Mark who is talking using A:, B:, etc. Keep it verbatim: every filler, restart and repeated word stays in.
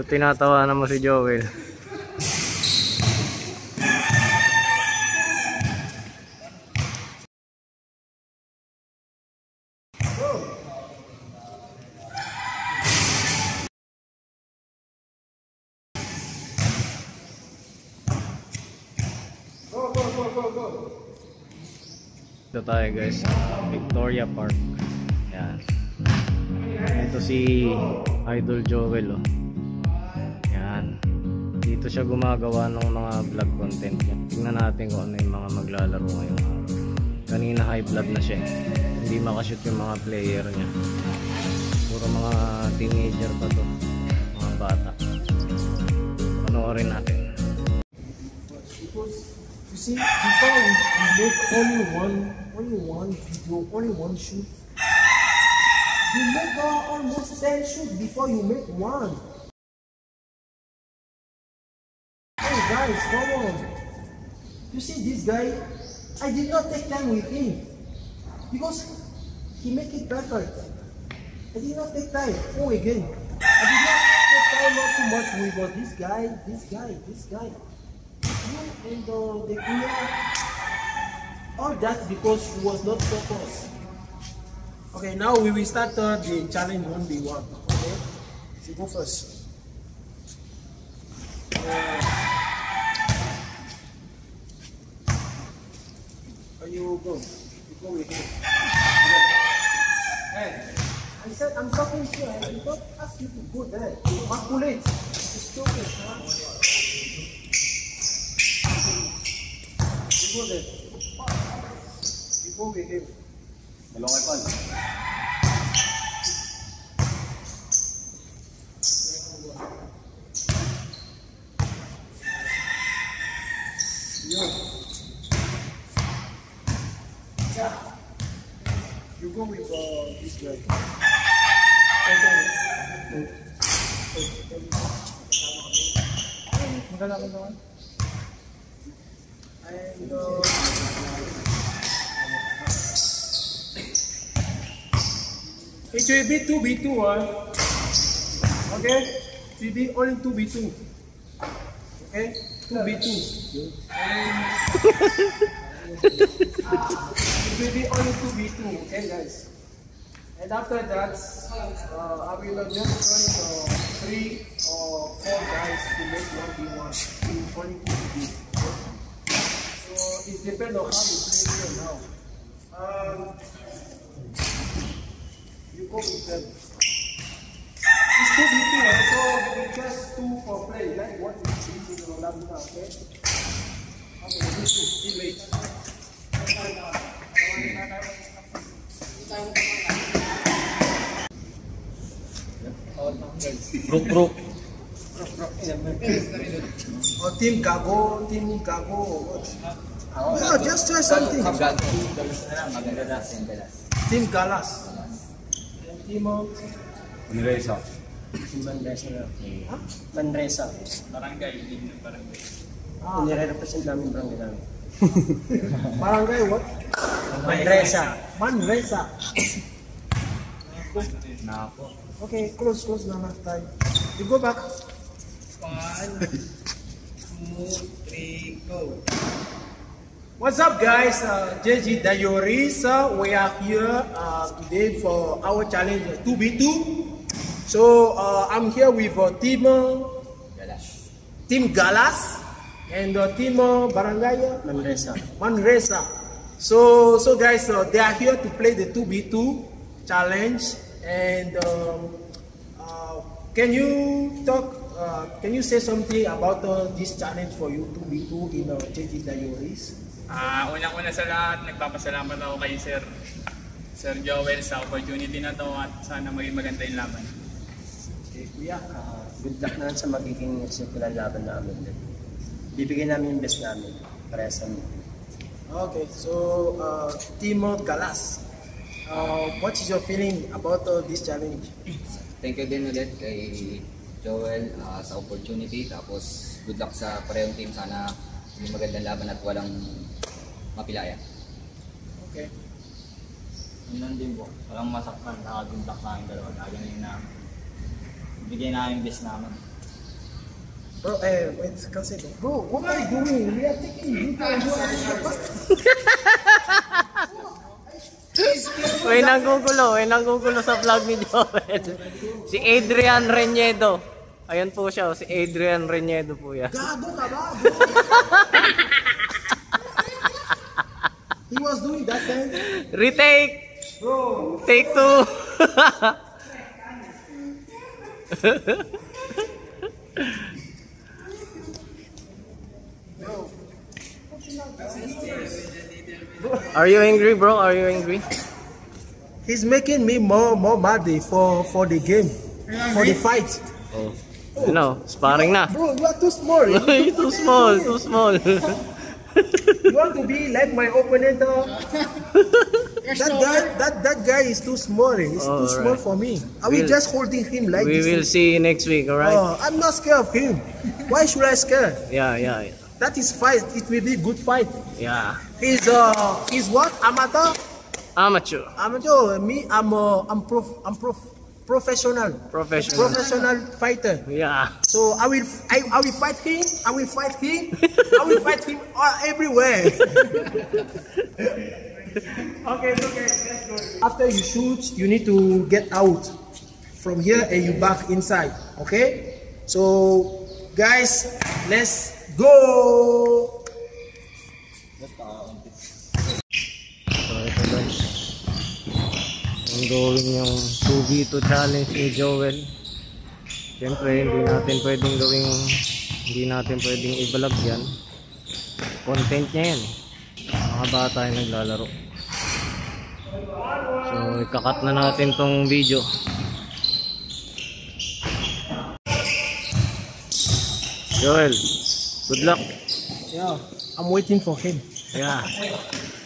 A: tinatawanan mo si Joel.
B: Go, go, go, go, go.
A: Ito tayo guys sa Victoria Park. Yan. Ito si Idol Joel oh. Yan. Dito siya gumagawa ng mga vlog content niya. Tingnan natin kung ano yung mga maglalaro ngayong araw. Kanina high blood na siya. Hindi makashoot yung mga player niya. Puro mga teenager pa to. Mga bata. Panoorin natin.
B: You see, before we make only one, only one video, only one shoot, you make uh, almost ten shoot before you make one. Hey guys, come on. You see this guy? I did not take time with him because he make it perfect. I did not take time. Oh again, I did not take time not too much with uh, this guy, this guy, this guy. And uh, the clear, all that because he was not focused. Okay, now we will start uh, the challenge one by one. Okay, so go first. Uh, you go. You go with him. Hey, I said I'm talking to you. I did not ask you to go there. Calculate. It's stupid. Huh? You go there. You go with him.
C: Dalawang ipon.
B: Yo. Yeah. You go with uh, this guy. Maganda ka naman. And uh, it will be two v two, huh? Okay? It will be only two v two. Okay? two v two. And it will be only two v two, okay guys? And after that, uh, I will just join uh, three or four guys to make one v one. Only two v two. It depends on how you play here now. Um, you go with them. It's two v two, eh? So it's just two for play, like what you see in the Lambda, okay? Okay, this two, too late.
A: Group group.
B: Or Team Gago, Team Gago, or what? No, just try something. Team Galas. And Team
C: Manresa.
D: Team Manresa na. Manresa.
C: Barangay, hindi ng barangay.
B: Ah.
D: Nire-represent namin barangay namin.
B: Barangay what?
D: Manresa.
B: Manresa.
C: Na ako.
B: Okay, close, close na na time. You go back.
D: One, two, three, go.
B: What's up guys, uh, J G Dayoris, uh, we are here uh, today for our challenge two v two. So uh, I'm here with uh, team uh,
D: Galas.
B: Team Galas and uh, team uh, Barangay
D: Manresa.
B: Manresa. So so guys, uh, they are here to play the two v two challenge. And um, uh, can you talk? Uh, can you say something about uh, this challenge for you two v two in uh, J G Dayoris?
C: Ah, unang-una sa lahat, nagpapasalamat ako kay Sir Sir Joel sa opportunity na to at sana maging maganda yung laban.
B: Okay, kuya.
D: Uh, good luck na sa magiging simpulan laban namin. Bibigyan namin yung best namin para sa amin.
B: Okay, so uh, Team Galas, uh, what is your feeling about uh, this challenge?
E: Thank you din ulit kay Joel uh, sa opportunity. Tapos good luck sa parehong team. Sana maging magandang laban at walang mapilaya.
B: Okay.
F: Yun din po. Walang masaktan. Nakaguntak sa akin dalawa. Gaganin na. Bigay na yung best namin.
B: Bro, eh, wait, cancel. Bro, what are you doing? We are taking video. You are
A: May nanggugulo, may nanggugulo sa vlog ni Joel. Si Adrian Reñedo. Ayan po siya, si Adrian Reñedo po yan.
B: Gago ka ba, bro? He was doing that thing.
A: Retake!
B: Bro.
A: Take two! Are you angry, bro? Are you angry?
B: He's making me more more mad for for the game, for the fight.
A: Oh. Ano, sparring na.
B: Bro, you are too small.
A: You're too small, too small.
B: You want to be like my opponent? Uh? that guy, that that guy is too small. He's
A: Oh,
B: too small
A: right.
B: for me. Are we
A: We'll-
B: just holding him like
A: We
B: this?
A: will see you next week, alright?
B: Oh, I'm not scared of him. Why should I scare?
A: Yeah, yeah, yeah.
B: That is fight. It will be good fight.
A: Yeah.
B: He's uh, he's what? Amateur.
A: Amateur.
B: Amateur. Me, I'm uh, I'm prof, I'm prof, professional.
A: Professional.
B: Professional fighter.
A: Yeah.
B: So I will, I, I will fight him. I will fight him. I will fight him all, everywhere. Okay, okay, let's go. After you shoot, you need to get out from here and you back inside. Okay? So, guys, let's go.
A: So ito guys, ang gawin yung two v two challenge ni Joel. Siyempre hindi natin pwedeng gawing hindi natin pwedeng i-vlog yan. Content niya yan eh. Mga bata yung naglalaro. So ikakat na natin tong video. Joel, good luck.
B: Yeah, I'm waiting for him.
A: Yeah.